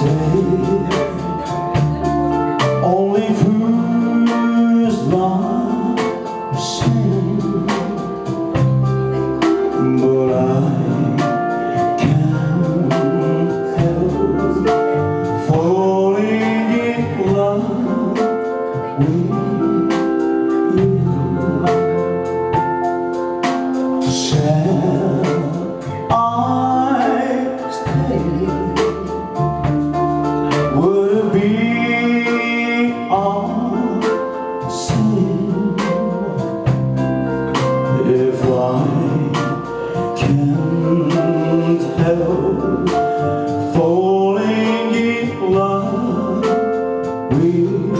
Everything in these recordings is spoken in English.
Only fools love the same, but I can't help falling in love with you. Shall I stay? Would it be all the same if I can't help falling in love with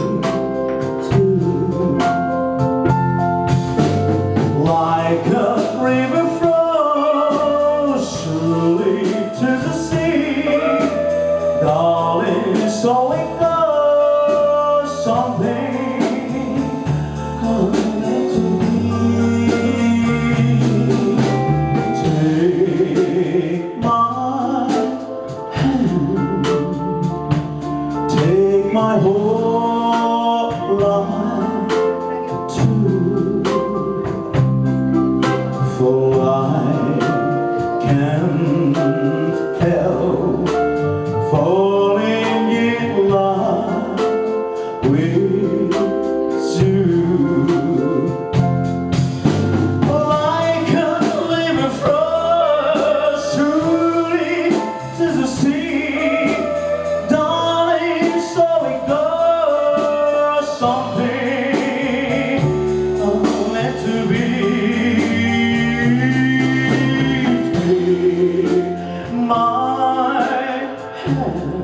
you? Like a river flows surely to the sea, darling, so it goes. Something meant to be. Take my hand, take my whole life too, for I can't help falling in love with you. Like a river flows truly to the sea, darling, so it goes. Something meant to be. Take my hand,